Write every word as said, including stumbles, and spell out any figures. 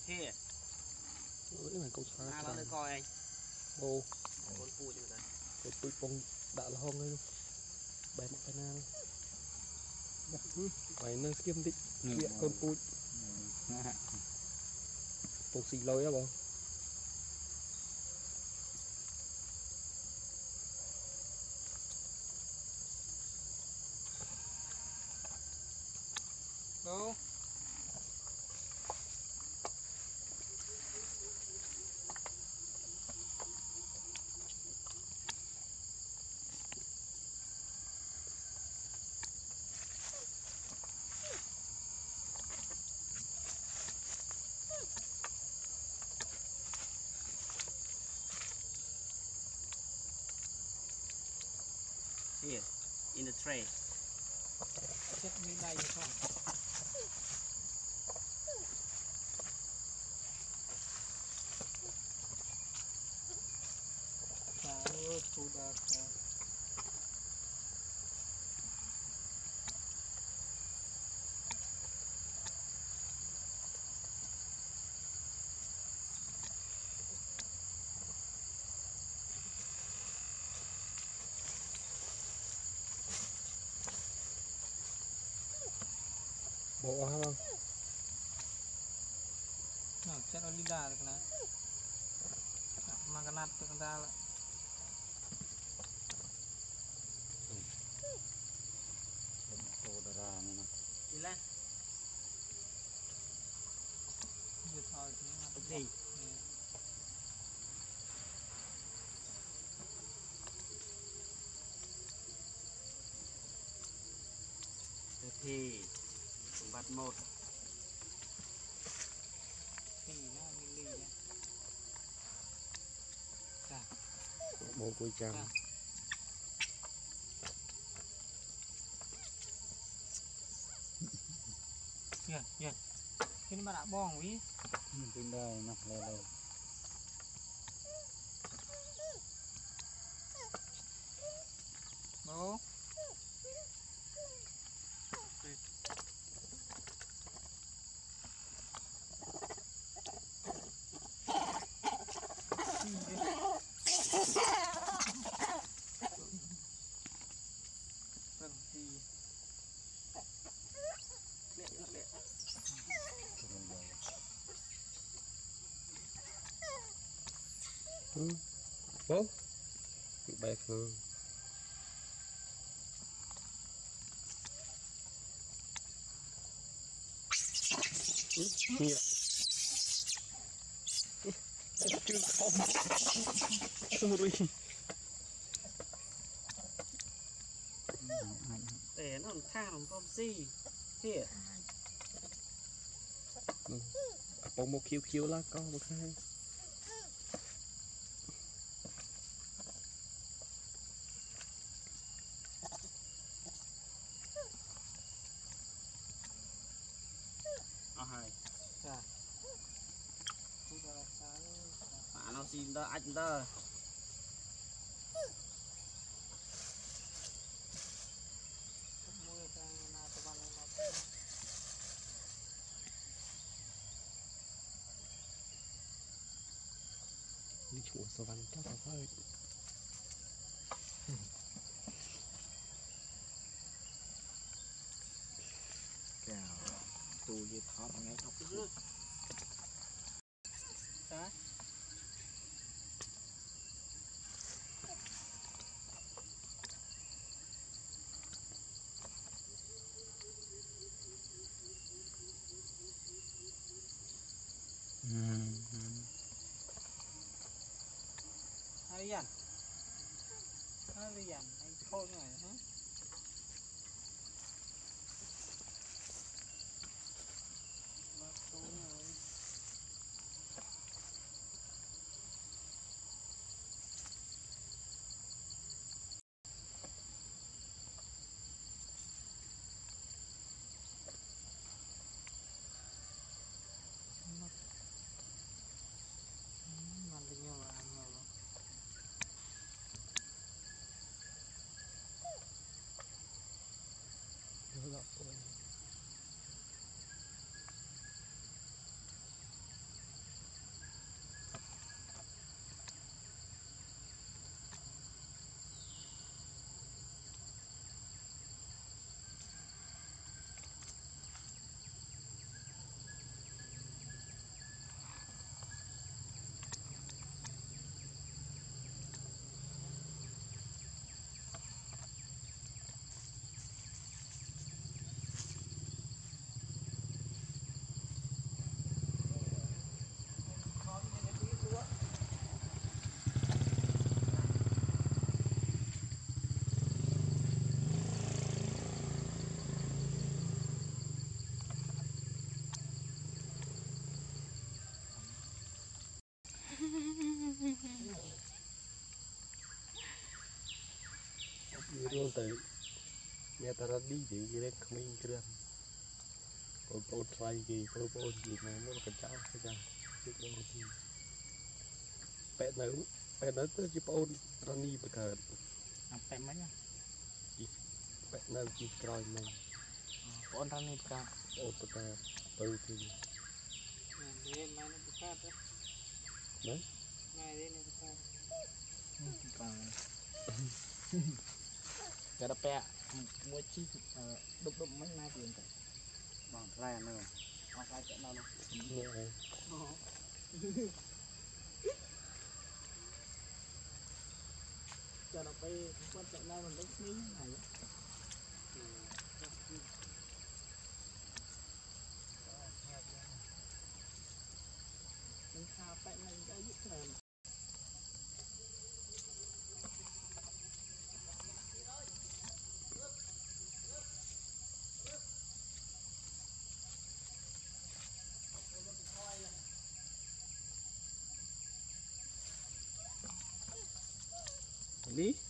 Here. Ủa này con sao À, nó coi anh. Ô. Con pui như vậy. Con pui bông đã là hông luôn. Bé một cái nào. Phải nó kiếm đi. Chuyện con pui. Bông xì lôi á bông. Đâu? Here, in the tray. Chết miếng đây không? Tahu sudah kan. Bộ hả bông? Nah, chat oli dah kena. Makan nat tu kena lah. Saudara mana? Gila. Dia tahu ni. Okay. Thì bắt một Thì nó mini nha. Dạ. Bộ cùi trăng. Dạ. Dạ, dạ. Cái này mà đã bong quý. Trên đây nó lên lên. Bố. Berhenti. lihat lihat Ừ. Bố. Bị bẹt luôn. Ừ. Nhẹ. Chưa không. Sorry. để nó làm tha làm con gì here. Ừ. Bông một khiêu khiêu lá con một hai. Ờ hai. Dạ. Sudah saya. Mà nó xin đó anh đó. Semua yang nak terbang nak. Đi chùa Savana chắc là hơi. Kèo tôi với thóp ngay thóc Hả? Harian. Harian, anh khôn rồi hả? Bác khôn rồi. Mandinya lah, Allah. luôn từ nhà ta ra đi thì cái đấy không yên kia cô cô trai gì cô cô gì mà nó cái cháu cái cháu cái cô thì bé nữ bé nữ tới chụp ôn Rani bậc cờ Ang pem man yan. bé nữ chỉ coi mình Poon ra ni ka. ôn bậc cờ từ thì Dia main dekat tu. đấy Main dia ni dekat. Ka. Kada pe mua chi đục đục mấy mai tiền cả. Bằng ra nữa. Bằng ra chỗ nào đâu. nhẹ Cho nóไปquan trọng là mình đánh miếng này. Mình sao phải mình đã giúp làm. lý